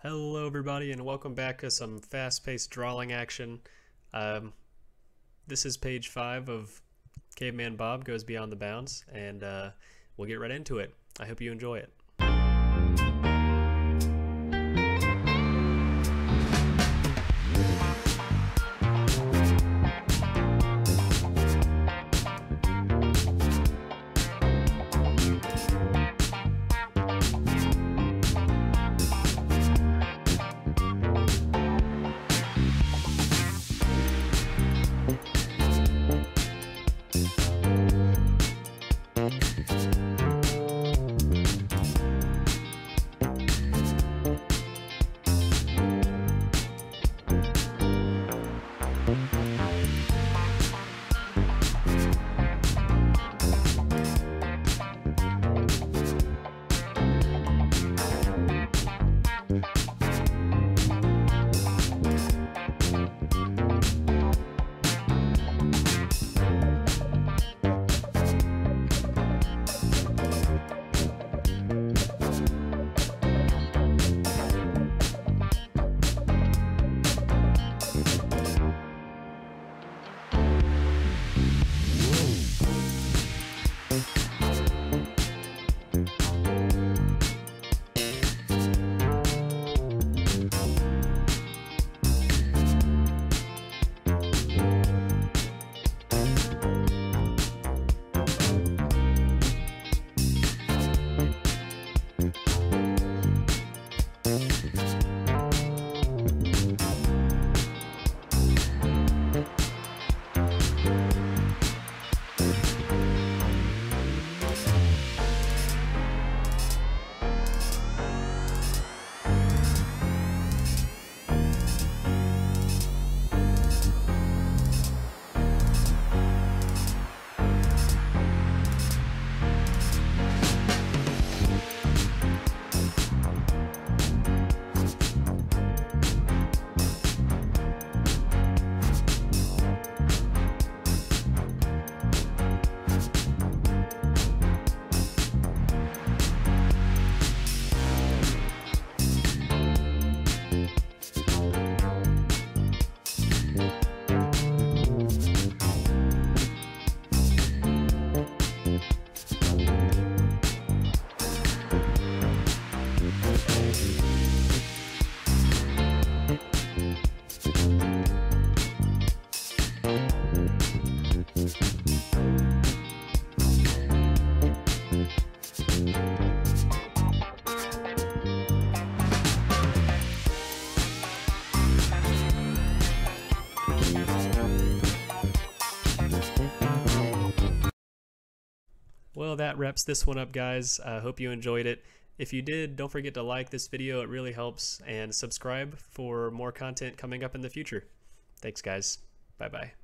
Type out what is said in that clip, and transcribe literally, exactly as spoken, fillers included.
Hello everybody and welcome back to some fast-paced drawing action. Um, this is page five of Caveman Bob Goes Beyond the Bounds, and uh, we'll get right into it. I hope you enjoy it. Well, that wraps this one up, guys. I uh, hope you enjoyed it. If you did, don't forget to like this video. It really helps. And subscribe for more content coming up in the future. Thanks, guys. Bye-bye.